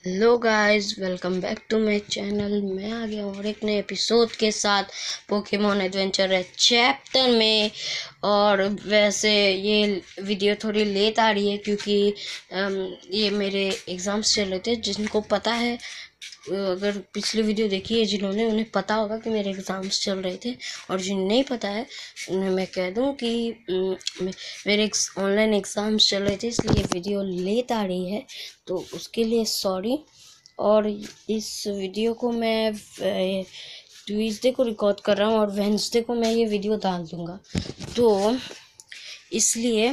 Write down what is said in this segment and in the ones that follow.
Hello guys, welcome back to my channel. मैं आ गया हूँ और एक नए एपिसोड के साथ पोकेमॉन एडवेंचर रेड चैप्टर में। और वैसे ये वीडियो थोड़ी लेट आ रही है क्योंकि ये मेरे एग्ज़ाम्स चल रहे थे। जिनको पता है, अगर पिछली वीडियो देखी है जिन्होंने, उन्हें पता होगा कि मेरे एग्ज़ाम्स चल रहे थे। और जिन्हें नहीं पता है उन्हें मैं कह दूं कि मेरे ऑनलाइन एग्ज़ाम्स चल रहे थे, इसलिए वीडियो लेट आ रही है, तो उसके लिए सॉरी। और इस वीडियो को मैं ट्यूसडे को रिकॉर्ड कर रहा हूँ और वेडनेसडे को मैं ये वीडियो डाल दूँगा, तो इसलिए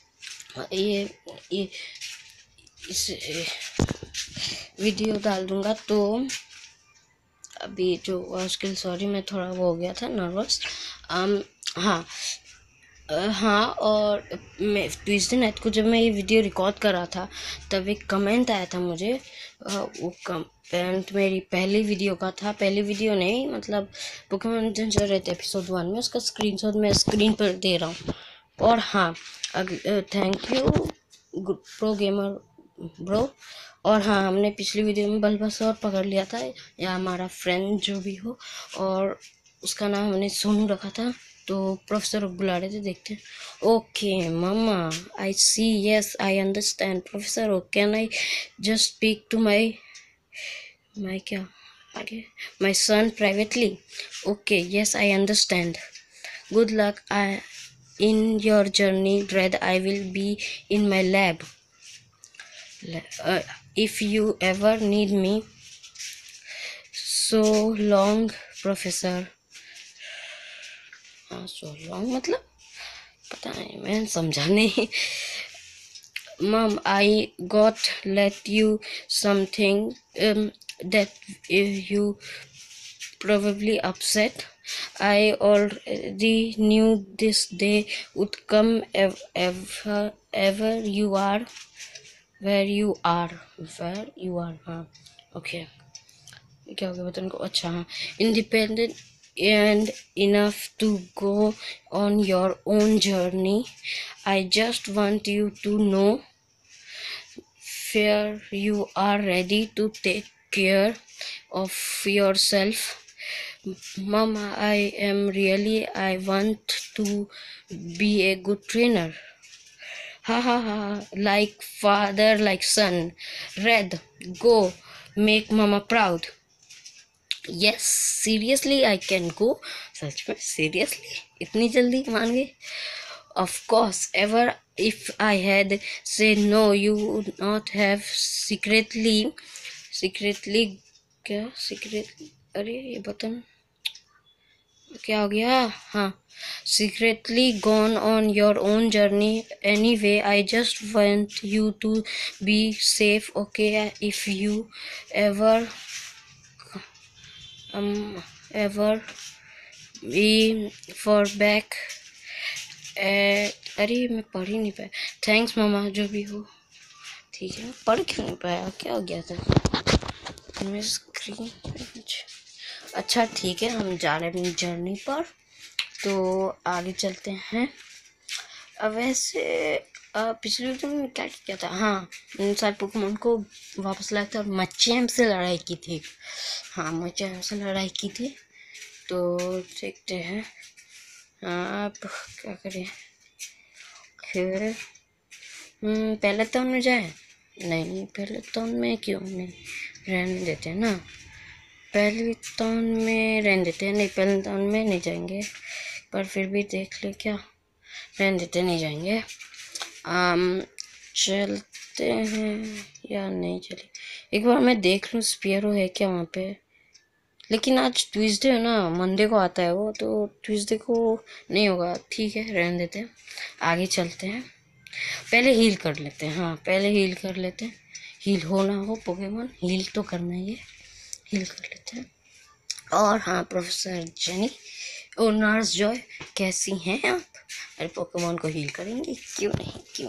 ये इस वीडियो डाल दूँगा। तो अभी जो उसके सॉरी, मैं थोड़ा वो हो गया था नर्वस। हाँ, और मैं ट्यूसडे नाइट को जब मैं ये वीडियो रिकॉर्ड कर रहा था तब एक कमेंट आया था मुझे। वो कमेंट मेरी पहली वीडियो का था। पहली वीडियो नहीं, मतलब पोकेमॉन एडवेंचर रेड एपिसोड 1 में उसका स्क्रीनशॉट मैं स्क्रीन पर दे रहा हूँ। और हाँ, thank you pro gamer bro. और हाँ, हमने पिछली वीडियो में बल्बासोर पकड़ लिया था, या हमारा फ्रेंड जो भी हो, और उसका नाम हमने सोनू रखा था। तो प्रोफेसर बुला रहे थे, देखते हैं। ओके मामा, I see, yes I understand professor. Can I just speak to my क्या आगे, my son privately? Okay, yes I understand. Good luck in your journey, Red. I will be in my lab if you ever need me. So long, Professor. So long मतलब पता नहीं, मैं समझा नहीं। Mom, I got let you something that you probably upset. I already knew this day would come. Ever you are where you are हाँ, okay. क्या हो गया बता उनको? अच्छा हाँ, independent and enough to go on your own journey. I just want you to know where you are ready to take care of yourself. Mama, I want to be a good trainer. Ha ha ha, like father, like son. Red, go make mama proud. Yes, seriously I can go. सच में seriously इतनी जल्दी मान गए? Of course, ever if I had said no, you would not have secretly अरे ये button क्या हो गया? हाँ, secretly gone on your own journey. Anyway, I just want you to be safe, okay? If you ever be for back अरे मैं पढ़ ही नहीं पाया। थैंक्स मामा, जो भी हो। ठीक है, पढ़ क्यों नहीं पाया? क्या हो गया था मेरी स्क्रीन? अच्छा ठीक है, हम जा रहे हैं अपनी जर्नी पर, तो आगे चलते हैं। अब वैसे पिछले वीडियो में क्या किया था? हाँ, सारे पोकेमॉन को वापस लाया था और मचैम से लड़ाई की थी। हाँ, मचैम से लड़ाई की थी, तो देखते हैं आप क्या करें। फिर पहले टाउन में जाए? नहीं, पहले टाउन में क्यों नहीं, रहने देते हैं ना। पहले टाउन में रहने देते हैं। नहीं, पहले टाउन में नहीं जाएंगे, पर फिर भी देख ले, क्या रहने देते, नहीं जाएंगे। चलते हैं या नहीं चले? एक बार मैं देख लूँ स्पीयरो है क्या वहाँ पे। लेकिन आज ट्यूसडे है ना, मंडे को आता है वो, तो ट्यूसडे को नहीं होगा। ठीक है, रहने देते हैं, आगे चलते हैं। पहले हील कर लेते हैं। हाँ, पहले हील कर लेते हैं। हील हो ना हो पोकेमॉन, हील तो करना ही है। हील कर लेते हैं। और हाँ, प्रोफेसर जेनी और नर्स जॉय, कैसी हैं आप? अरे पोकेमॉन को हील करेंगे, क्यों नहीं।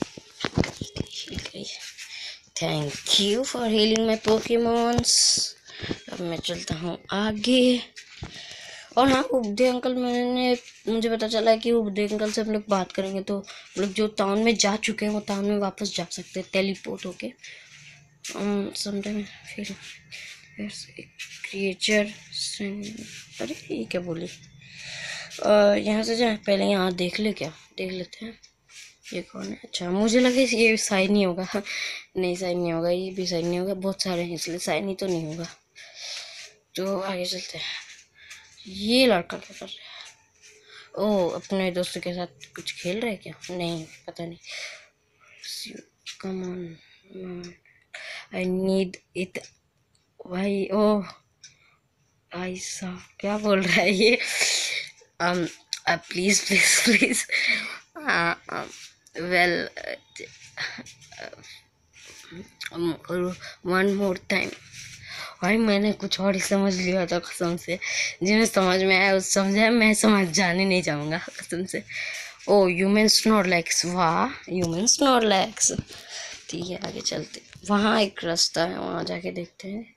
Thank you for healing my Pokemons. अब मैं चलता हूँ आगे। और हाँ, उपदे अंकल, मुझे पता चला कि उपदे अंकल से हम लोग बात करेंगे तो हम लोग जो टाउन में जा चुके हैं वो टाउन में वापस जा सकते हैं टेलीपोर्ट होके। समटाइम फिर क्रिएचर। अरे ये क्या बोली? यहाँ से जाए, पहले यहाँ देख लेते हैं ये कौन है। अच्छा, मुझे लगे ये साइन नहीं होगा। नहीं, साइन नहीं होगा, ये भी साइन नहीं होगा, बहुत सारे हैं इसलिए साइन ही तो नहीं होगा। तो आगे चलते हैं। ये लड़का क्या कर रहा है? ओह, अपने दोस्तों के साथ कुछ खेल रहा है क्या? नहीं, पता नहीं। Come on, I need it. भाई, ओह ऐसा क्या बोल रहा है ये? Please please please, well, one more time. भाई मैंने कुछ और ही समझ लिया था कसम से। जिन्हें समझ में आया उस समझा, मैं समझ जाने नहीं जाऊंगा कसम से। ओ, ह्यूमन स्नोरलैक्स, वाह ह्यूमन स्नोरलैक्स। ठीक है, आगे चलते। वहाँ एक रास्ता है, वहाँ जाके देखते हैं।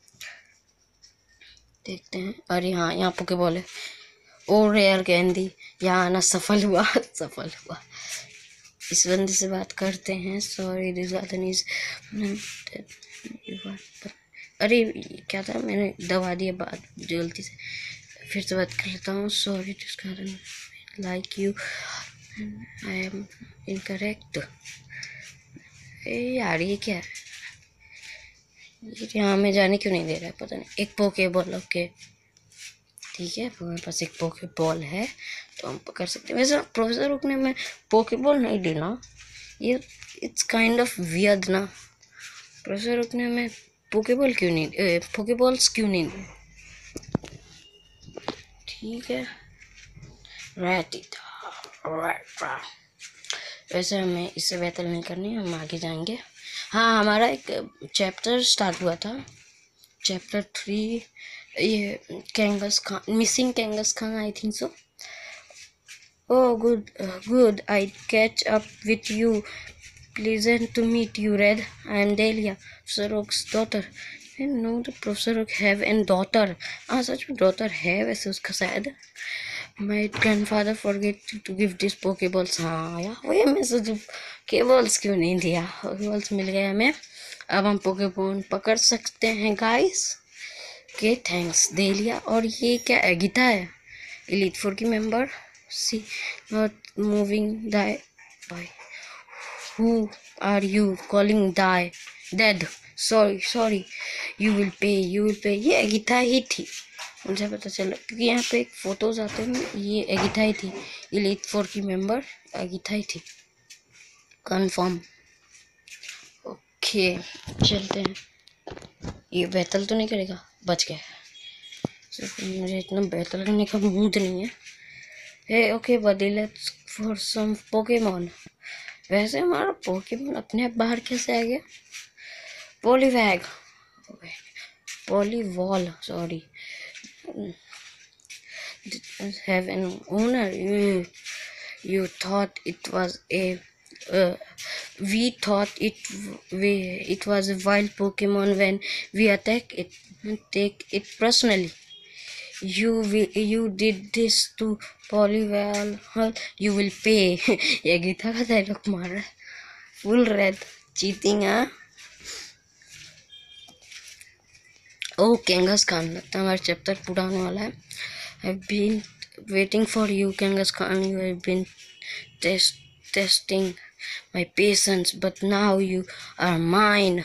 अरे हाँ, यहाँ पोकेबॉल है। ओ रेयर कैंडी, यहाँ आना सफल हुआ। सफल हुआ। इस बंदे से बात करते हैं। सॉरी दिस गार्डन इज, अरे क्या था, मैंने दबा दिया बात गलती से। फिर से बात कर लेता हूँ। Sorry this garden like you, I am incorrect. यार ये क्या है? यहाँ में जाने क्यों नहीं दे रहा है, पता नहीं। एक पोकेबॉल, ओके ठीक है, हमारे पास एक पोकेबॉल है तो हम पकड़ सकते हैं। वैसे प्रोफेसर रुकने में पोकेबॉल नहीं देना, ये इट्स काइंड ऑफ वियर्ड ना। प्रोफेसर रुकने में पोकेबॉल क्यों नहीं, पोकेबॉल्स क्यों नहीं? ठीक है, वैसे हमें इससे बेहतर नहीं करनी, हम आगे जाएंगे। हाँ, हमारा एक चैप्टर स्टार्ट हुआ था, चैप्टर 3, ये kangaskhan, missing kangaskhan, I think so. Oh, good. I catch up with you. Pleasant to meet you, Red. I am Delia, Professor Oak's daughter. I know the Professor Oak have a daughter. हाँ, सच में daughter है वैसे उसका शायद। My grandfather forget to give this Pokeballs. हाँ यार, वही मैं सोचूं Pokeballs क्यों नहीं दिया। Pokeballs मिल गया हमें, अब हम पोकेमोन पकड़ सकते हैं गाइस। Okay, thanks dahlia. और ये क्या है? गीता है, एलीट 4 की member. See not moving die by, who are you calling die dead? sorry you will pay। ये गीता ही थी, मुझे पता चला क्योंकि यहाँ पे एक फोटोज आते हैं। ये गीता ही थी, एलीट 4 की मेंबर गीता ही थी, कंफर्म। ओके, चलते हैं। ये बेहतर तो नहीं करेगा, बच गया। मुझे इतना बेहतर करने का मूड नहीं है। Hey okay buddy, let's for some Pokemon. वैसे हमारा पोकेमॉन अपने आप बाहर कैसे आ गया? Poliwag, Poliwhirl, sorry, have an owner. You thought it was a we thought it was a wild Pokemon when we attack it. Take it personally. You did this to Poliwell. You will pay. ये गीता का dialogue मार रहा है, full red cheating. हाँ, ओ kangaskhan, लगता है हमारा chapter पूरा होने वाला है। I've been waiting for you, kangaskhan. You have been testing my patience, but now you are mine.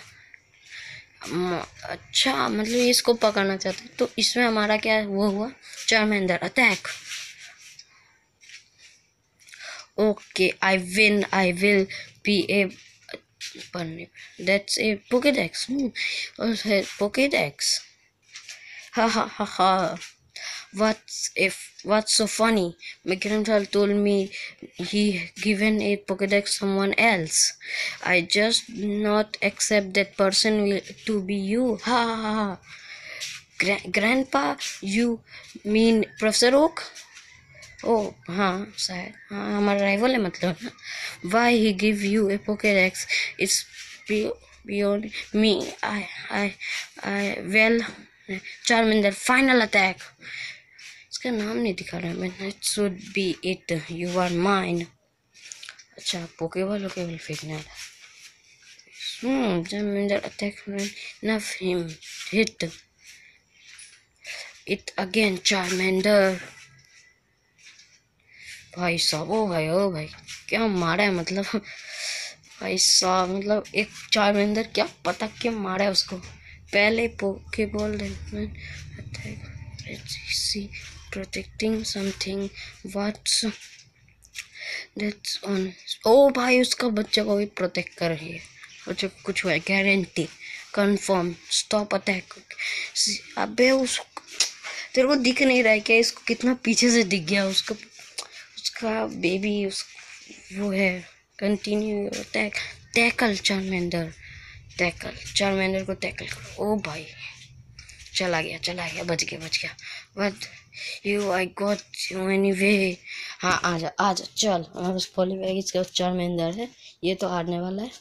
अच्छा, मतलब ये इसको पकड़ना चाहते, तो इसमें हमारा क्या वो हुआ? Charmander attack. Okay, I will be a पढ़ने, that's a Pokedex. Pokedex, ha ha ha ha. What's so funny? My grandfather told me he given a Pokédex someone else. I just not accept that person to be you. Ha ha ha. Grandpa, you mean Professor Oak? Oh हाँ शायद, हाँ हमारा rival है मतलब ना। Why he give you a Pokédex? It's beyond me. I well, Charmander final attack. इसका नाम नहीं दिखा रहा है। It should be it. You are mine. अच्छा, पोकेबॉल फेंकने वाला। Charmander attack enough him hit it again. Charmander भाई साहब, ओ भाई क्या मारा है, मतलब भाई साहब, मतलब एक चार्मेंदर क्या पता क्या मारा है उसको। पहले Pokeball attack protecting something what's that's on. ओ भाई उसका बच्चा को भी प्रोटेक्ट कर रही है, बच्चे को कुछ हुआ है गारंटी कंफर्म। Stop attack. अबे उस तेरे को दिख नहीं रहा है क्या, इसको कितना पीछे से दिख गया उसका बेबी वो है। कंटिन्यू अटैक टैकल चार्मेंडर को टैकल करो। ओ भाई चला गया, बच गया but you I got you anyway. हाँ आजा चल, हमारे पास पॉलीबैग इसका चार्मेंडर है, ये तो हारने वाला है।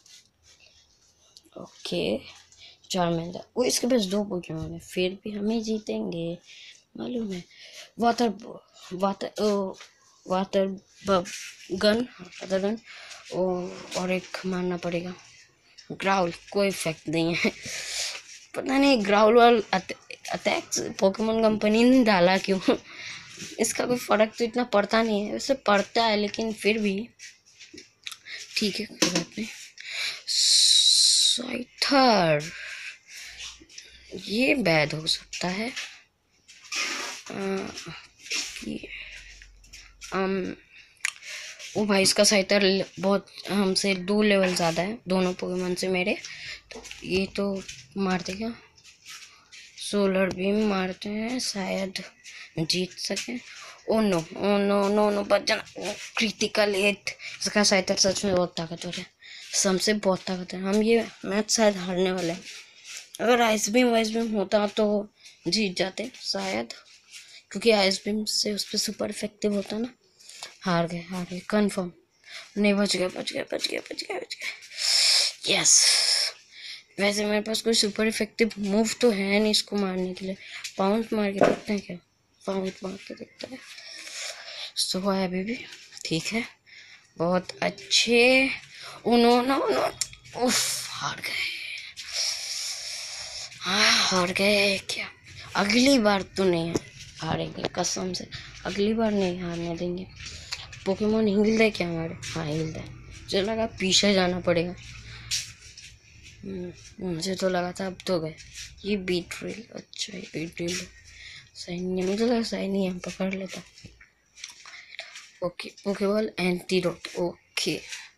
ओके चार्मेंडर, वो इसके पास 2 पोकेमॉन है, फिर भी हम ही जीतेंगे मालूम है। वाटर गन और एक मारना पड़ेगा। ग्राउल कोई इफेक्ट नहीं है, पता नहीं ग्राउल वाल अटैक पोकेमॉन कंपनी ने डाला क्यों। इसका कोई फर्क तो इतना पड़ता नहीं है, वैसे पड़ता है लेकिन फिर भी ठीक है, कोई बात नहीं। साइथर ये बैड हो सकता है। ओ भाई इसका साइटर बहुत हमसे 2 लेवल ज़्यादा है, दोनों पोकेमॉन से मेरे, तो ये तो मार देगा। सोलर बीम मारते हैं, शायद जीत सके। ओ नो बच जाना। Critical hit. इसका साइटर सच में बहुत ताकतवर है, सबसे बहुत ताकत है। हम ये मैच शायद हारने वाले हैं। अगर आइस बीम होता तो जीत जाते शायद, क्योंकि आइस बीम से उस पर सुपर इफेक्टिव होता ना। हार गए कंफर्म। नहीं बच गया। यस, वैसे मेरे पास कोई सुपर इफेक्टिव मूव तो है नहीं इसको मारने के लिए। पाउंड मार के देखते हैं क्या, पाउंड मार के देखते हैं। सो है बेबी, ठीक है, बहुत अच्छे। नो उफ, हार गए क्या। अगली बार तो नहीं हारेंगे, कसम से अगली बार नहीं हारने देंगे। पोकेमॉन हिल दे क्या हमारे? हाँ हिल दे। मुझे लगा पीछे जाना पड़ेगा, मुझे तो लगा था अब तो गए। ये बीट्रिल, अच्छा ये बीट्रिल सही नहीं, मुझे लगा सही नहीं है, पकड़ लेता। Okay Poké Ball antidote. ओके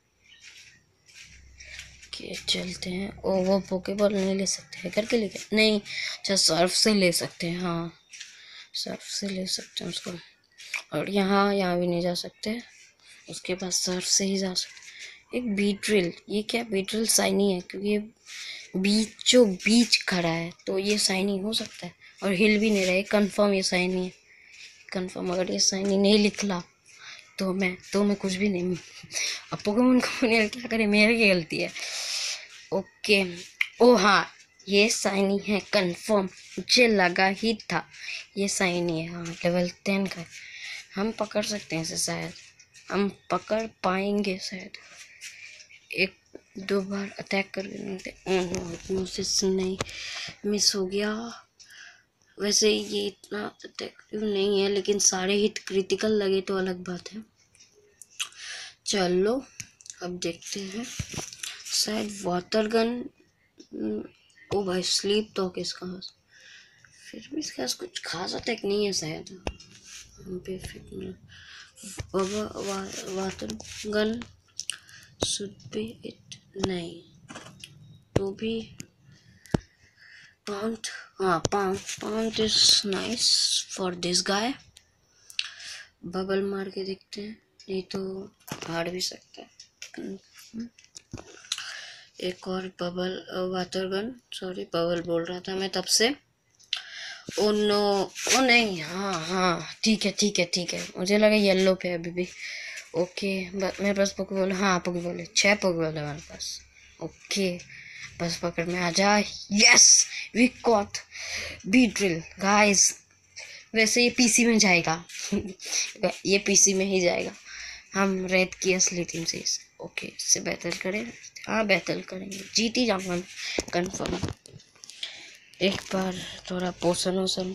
चलते हैं। ओ वो पोकेबॉल नहीं ले सकते हैं करके लेके नहीं, अच्छा सर्फ से ले सकते हैं। हाँ सर्फ से ले सकते हैं उसको, और यहाँ भी नहीं जा सकते, उसके पास सर्फ से ही जा सकते। एक बीट्रिल, ये क्या बीट्रिल शाइनी है, क्योंकि ये बीच खड़ा है तो ये शाइनी हो सकता है, और हिल भी नहीं रहा है, कंफर्म ये शाइनी है कंफर्म। अगर ये शाइनी नहीं लिखला तो मैं कुछ भी नहीं। अब पोकेमॉन कंपनी क्या करे, मेरी की गलती है। ओके ओ हाँ ये शाइनी है कंफर्म, मुझे लगा ही था ये शाइनी है। हाँ लेवल 10 का हम पकड़ सकते हैं इसे, शायद हम पकड़ पाएंगे शायद। 1-2 बार अटैक करके मुझसे नहीं, मिस हो गया। वैसे ये इतना अटैक्टिव नहीं है, लेकिन सारे हिट क्रिटिकल लगे तो अलग बात है। चलो अब देखते हैं, शायद वाटर गन। ओ भाई स्लीप तो इसका पास, फिर भी इसके पास कुछ खास अटैक नहीं है शायद। Water gun should be it, नहीं तो भी पाउंड। हाँ pound is nice for this guy. Bubble मार के देखते हैं, नहीं तो हार भी सकता है। एक और bubble water gun, sorry bubble बोल रहा था मैं तब से। ओ नो ओ नहीं, हाँ ठीक है, मुझे लगा येलो पे अभी भी। ओके मेरे पास पोकेबॉल, हाँ पोकेबॉल है, 6 पोकेबॉल है हमारे पास। ओके बस पकड़ में आ जा। Yes we caught Beedrill guys. वैसे ये पीसी में जाएगा ये पीसी में ही जाएगा, हम रेड की असली टीम से। ओके इससे बेहतर करें, हाँ बैटल करेंगे, जीत ही जाऊंगा कंफर्म। एक बार थोड़ा पोषण वोषण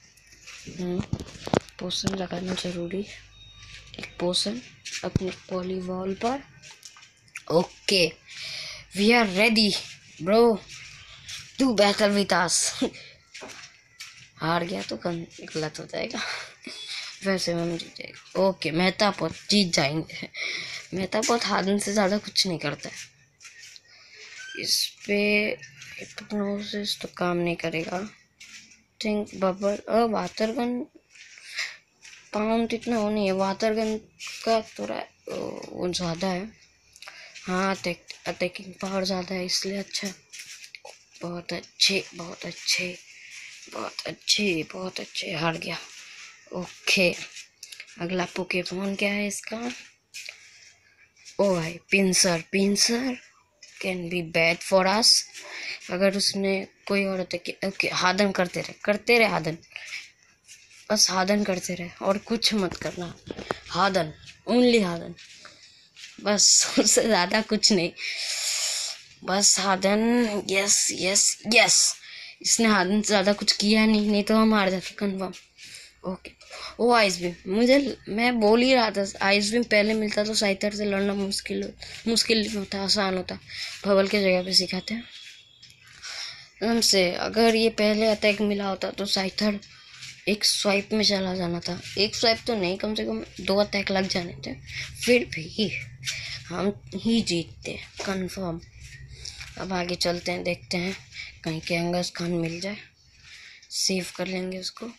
पोषण लगाना जरूरी। एक पोषण अपने पॉलीवॉल पर। Okay we are ready bro to battle with us. हार गया तो गलत हो जाएगा। वैसे हम जीत जाएगा। ओके मेहतापोत जीत जाएंगे। मेहतापोत हारने से ज़्यादा कुछ नहीं करता है। इस पे हिप्नोसिस तो काम नहीं करेगा। Think bubble water gun pound इतना वो नहीं है। वाटर गन का थोड़ा वो ज़्यादा है। हाँ अटैकिंग पावर ज़्यादा है इसलिए अच्छा है। बहुत अच्छे बहुत अच्छे बहुत अच्छे बहुत अच्छे। हार गया। ओके अगला पोकेमॉन क्या है इसका? ओ भाई pincer. Pincer can be bad for us अगर उसने कोई और ओके हादन करते रहे हादन। बस हादन करते रहे और कुछ मत करना। हादन ओनली हादन बस उससे ज़्यादा कुछ नहीं। बस हादन। यस यस यस इसने हादन से ज़्यादा कुछ किया नहीं तो हम हार जाते कंफर्म। ओके वो आइस बीम मैं बोल ही रहा था। आइस बीम पहले मिलता तो साइथर से लड़ना मुश्किल होता आसान होता। भवल के जगह पे सिखाते हैं हमसे। अगर ये पहले अटैक मिला होता तो साइथर एक स्वाइप में चला जाना था। एक स्वाइप तो नहीं कम से कम 2 अटैक लग जाने थे। फिर भी हम ही जीतते कंफर्म। अब आगे चलते हैं देखते हैं कहीं kangaskhan मिल जाए। सेव कर लेंगे उसको।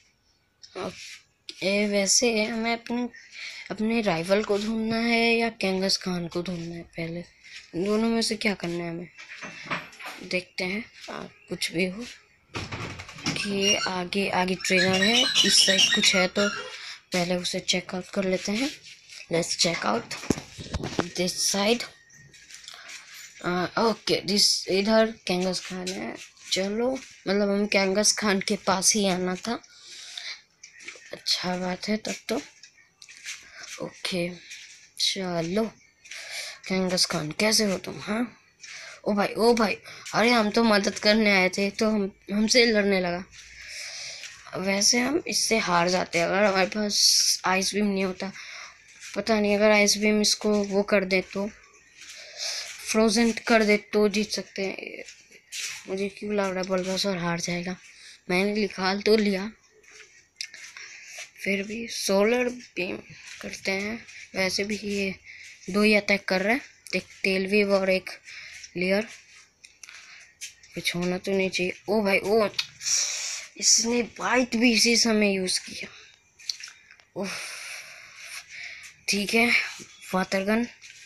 वैसे हमें अपने राइवल को ढूंढना है या kangaskhan को ढूंढना है? पहले दोनों में से क्या करना है हमें देखते हैं। कुछ भी हो कि आगे ट्रेनर है इस साइड कुछ है तो पहले उसे चेकआउट कर लेते हैं। Let's check out this side. Okay this इधर kangaskhan है। चलो मतलब हम kangaskhan के पास ही आना था। अच्छा बात है तब तो। ओके चलो kangaskhan कैसे हो तुम? हाँ ओ भाई अरे हम तो मदद करने आए थे तो हमसे लड़ने लगा। वैसे हम इससे हार जाते हैं अगर हमारे पास आइस बीम नहीं होता। पता नहीं अगर आइस बीम इसको वो कर दे तो फ्रोजन कर दे तो जीत सकते हैं। मुझे क्यों लग रहा है बल्बासुर हार जाएगा। मैंने निकाल तो लिया फिर भी सोलर बीम करते हैं। वैसे भी ये 2 ही अटैक कर रहा है। एक टेल वेव और एक लेयर। कुछ होना तो नहीं चाहिए। ओ भाई ओ इसने बाइट भी इसी समय यूज किया। ओह ठीक है water gun.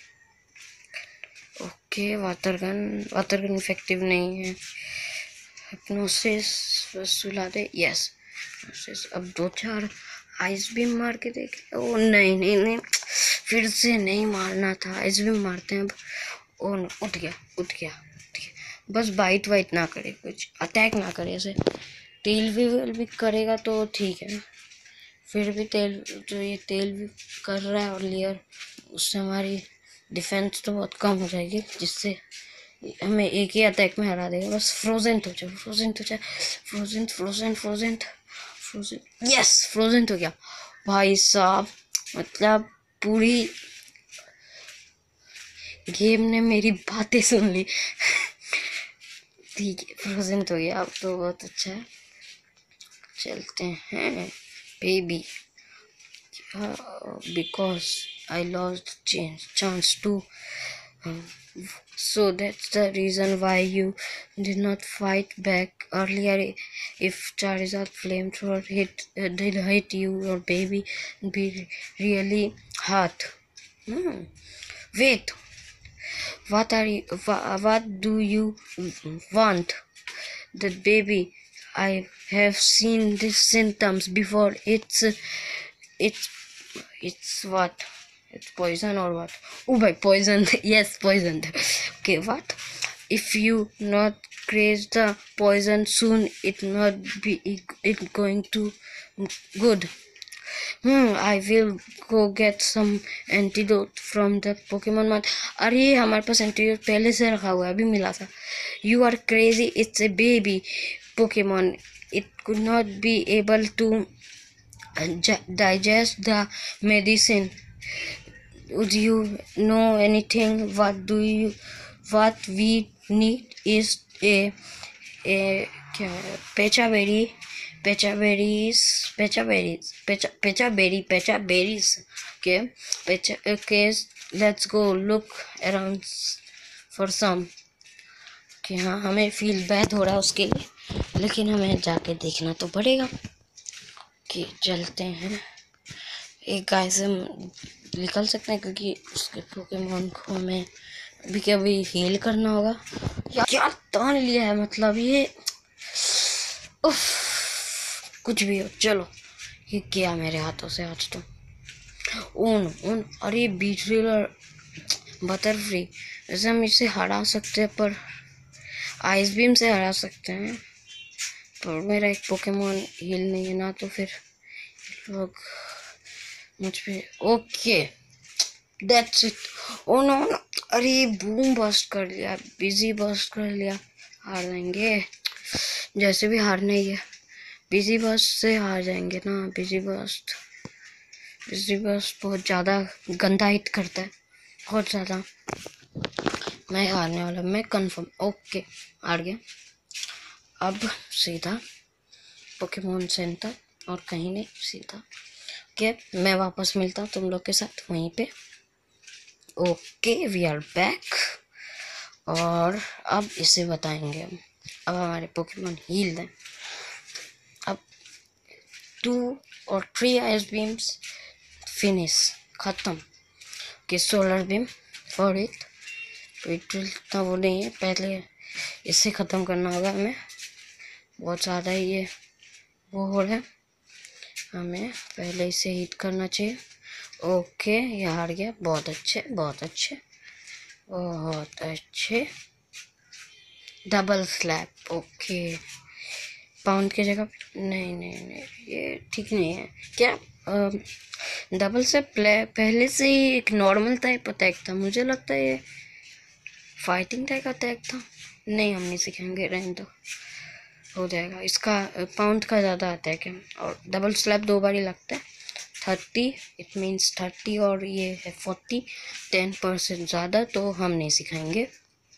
Okay water gun effective नहीं है। हिप्नोसिस सुला दे। यस अब 2-4 आइस बीम मार के देखे। ओ नहीं फिर से नहीं मारना था। आइस बीम मारते हैं अब। ओ उठ गया बस बाइट वाइट ना करे कुछ अटैक ना करे। ऐसे तेल भी करेगा तो ठीक है। फिर भी तेल भी कर रहा है और लेयर उससे हमारी डिफेंस तो बहुत कम हो जाएगी जिससे हमें एक ही अटैक में हरा देगा। बस फ्रोजन तो जाए फ्रोजन। यस फ्रोजन तो गया भाई साहब। मतलब पूरी गेम ने मेरी बातें सुन ली। ठीक है फ्रोजन तो गया अब तो बहुत अच्छा है। चलते हैं baby because I lost chance to so that's the reason why you did not fight back earlier. If Charizard flamethrower did hit you, your baby be really hurt. Wait, what do you want? That baby, I have seen these symptoms before. It's what? It's poison or what? Oh by poison. Yes, poisoned. Okay, what? If you not craze the poison soon, it not be it going to good. I will go get some antidote from the Pokemon mart. अरे हमारे पास antidote पहले से रखा हुआ है, अभी मिला था। You are crazy, it's a baby Pokemon, it could not be able to digest the medicine. Would you know anything? What we need is a pecha berries. Okay, let's go look around for some. कि हाँ, हमें feel bad हो रहा है उसके लिए, लेकिन हमें जाके देखना तो पड़ेगा। कि चलते हैं, एक गाय से निकल सकते हैं क्योंकि उसके पोकेमोन को हमें अभी कभी हील करना होगा। या क्या तान लिया है, मतलब ये उफ, कुछ भी हो, चलो। ये क्या मेरे हाथों से आज तो ओन अरे बीट्रिलर बटर फ्री, वैसे हम इसे हरा सकते हैं, पर आइस बीम से हरा सकते हैं, पर मेरा एक पोकेमोन हील नहीं है ना, तो फिर लोग मुझ पे। Okay that's it. Oh no, अरे बूम बस्ट कर लिया, बिजी बस्ट कर लिया, हार जाएंगे। जैसे भी हारना ही है, बिजी बस्ट से हार जाएंगे ना। बिजी बस्ट बहुत ज़्यादा गंदा हिट करता है, बहुत ज़्यादा। मैं हारने वाला, मैं कंफर्म। ओके हार गया। अब सीधा पोकेमोन सेंटर और कहीं नहीं, सीधा ओके मैं वापस मिलता हूँ तुम लोग के साथ वहीं पे। ओके वी आर बैक, और अब इसे बताएंगे हम। अब हमारे पोकेमोन हील दें। अब 2 और 3 आइस बीम्स फिनिश, खत्म। कि सोलर बीम फॉर इट, इतना वो नहीं है, पहले इसे ख़त्म करना होगा हमें, बहुत ज़्यादा ही ये वो हो रहा है, हमें पहले इसे हिट करना चाहिए। ओके ये हार गया, बहुत अच्छे बहुत अच्छे बहुत अच्छे। डबल स्लैप, ओके पाउंड की जगह, नहीं ये ठीक नहीं है क्या। डबल स्लैप पहले से ही एक नॉर्मल टाइप अटैक था, मुझे लगता है ये फाइटिंग टाइप अटैक था। नहीं हम नहीं सीखेंगे, रहने दो, हो जाएगा। इसका पाउंड का ज़्यादा अटैक है, और डबल स्लैप 2 बार ही लगता है। 30 इट मीन्स 30 और ये है 40, 10% ज़्यादा, तो हम नहीं सिखाएंगे,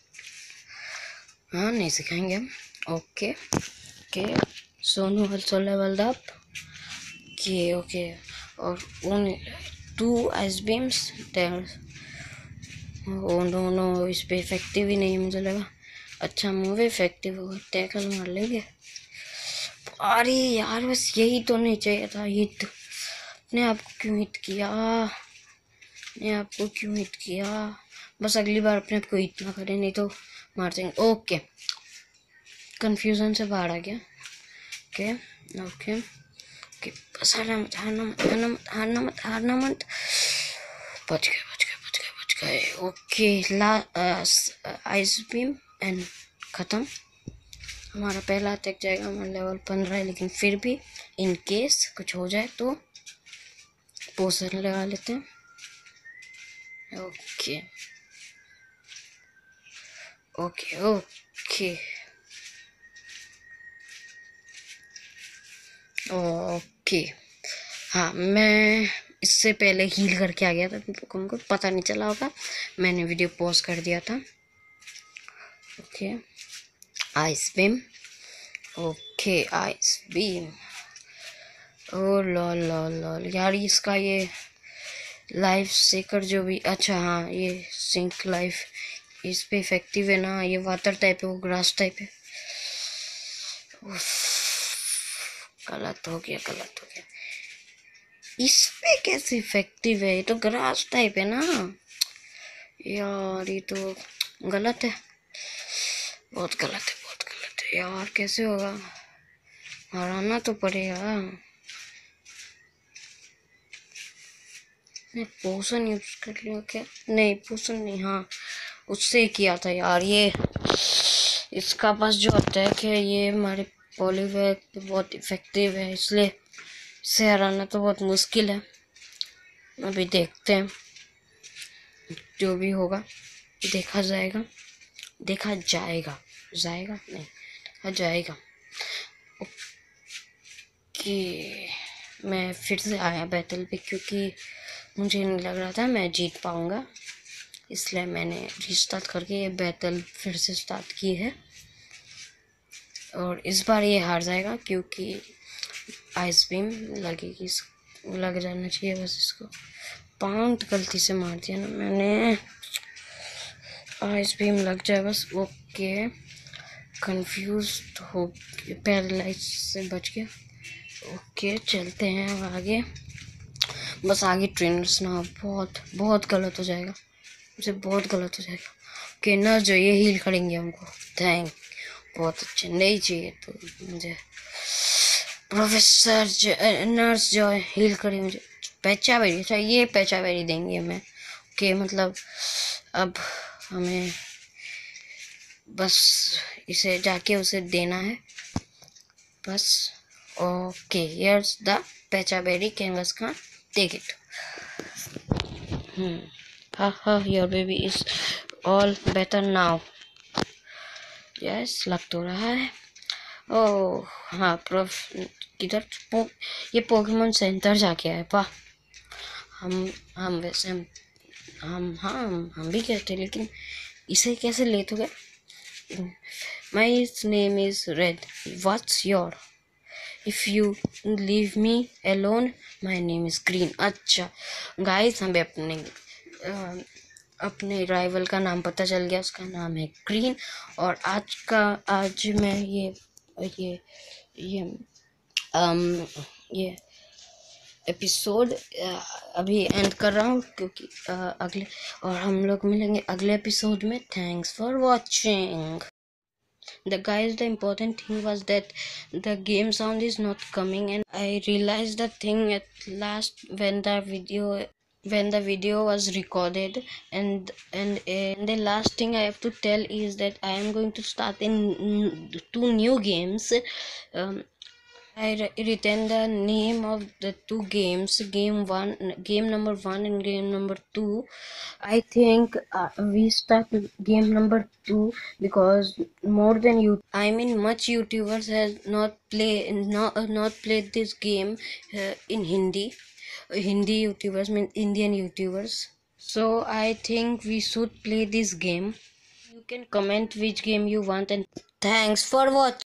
हाँ नहीं सिखाएंगे हम। Okay Sonu also levelled up. Okay और उन 2 ice beams there. Oh no इस पे इफेक्टिव ही नहीं, मुझे लगा अच्छा मूव इफेक्टिव होगा, टैकल मार लेंगे। अरे यार बस यही तो नहीं चाहिए था, हिट। अपने आप को क्यों हिट किया, अपने आप को क्यों हिट किया। बस अगली बार अपने आप को हिट ना करें, नहीं तो मार देंगे। ओके कंफ्यूजन से बाहर आ गया। ओके बस हारना मत। बच गए। ओके आइस बीम एंड ख़त्म। हमारा पहला अटैक जाएगा, हमारा लेवल 15 है, लेकिन फिर भी इन केस कुछ हो जाए तो पोषण लगा लेते हैं। ओके हाँ मैं इससे पहले हील करके आ गया था, तुमको पता नहीं चला होगा, मैंने वीडियो पॉज कर दिया था। Okay ice beam, okay ice beam. Oh lol यार, इसका ये लाइफ सेकर जो भी, अच्छा हाँ ये सिंक लाइफ इस पे इफेक्टिव है ना। ये वाटर टाइप है, वो ग्रास टाइप है। गलत हो गया। इस पे कैसे इफेक्टिव है, ये तो ग्रास टाइप है ना यार, ये तो गलत है, बहुत गलत है यार। कैसे होगा, हराना तो पड़ेगा। पोषण यूज कर लिया क्या, नहीं पोषण नहीं, हाँ उससे किया था यार। ये इसका पास जो अटैक है, ये हमारे पॉलीवैक बहुत इफेक्टिव है, इसलिए से हराना तो बहुत मुश्किल है। अभी देखते हैं, जो भी होगा देखा जाएगा। देखा जाएगा, जाएगा नहीं, देखा जाएगा। कि मैं फिर से आया बैटल पे, क्योंकि मुझे नहीं लग रहा था मैं जीत पाऊंगा, इसलिए मैंने रिस्टार्ट करके ये बैटल फिर से स्टार्ट की है। और इस बार ये हार जाएगा, क्योंकि आइस बीम लगेगी, लग जाना चाहिए बस इसको। पाउंड गलती से मार दिया ना मैंने, आइस बीम लग जाए बस। ओके, कंफ्यूज हो, पैरालाइज से बच गया। ओके, चलते हैं अब आगे। बस आगे ट्रेनर्स ना बहुत बहुत गलत हो जाएगा, मुझे बहुत गलत हो जाएगा। ओके, नर्स जो ये हील करेंगे हमको, थैंक, बहुत अच्छे। नहीं चाहिए तो मुझे प्रोफेसर नर्स जो हील करे मुझे। पैचा बेरी, अच्छा ये पैचा बेरी देंगे हमें। ओके, मतलब अब हमें बस इसे जाके उसे देना है बस। Okay, here's the pecha berry, kangaskhan, take it. Haha, your baby is all better now. Yes, लग तो रहा है। ओह हाँ, प्रोफ किधर ये पोकेमोन सेंटर जाके आए। वाह, हम वैसे हम भी कहते, लेकिन इसे कैसे ले तो गए। My name is Red. What's your? If you leave me alone, my name is Green. अच्छा गाइस, हमें अपने राइवल का नाम पता चल गया, उसका नाम है ग्रीन। और आज मैं ये ये एपिसोड अभी एंड कर रहा हूँ, क्योंकि अगले और हम लोग मिलेंगे अगले एपिसोड में। Thanks for watching the important thing was that the game sound is not coming, and I realized the thing at last when the video was recorded. And the last thing I have to tell is that I am going to start in two new games. I written the name of the two games, game number 1 and game number 2. I think we start game number 2, because more than much YouTubers has not played this game in Hindi. Hindi YouTubers mean Indian YouTubers. So I think we should play this game. You can comment which game you want, and thanks for watching.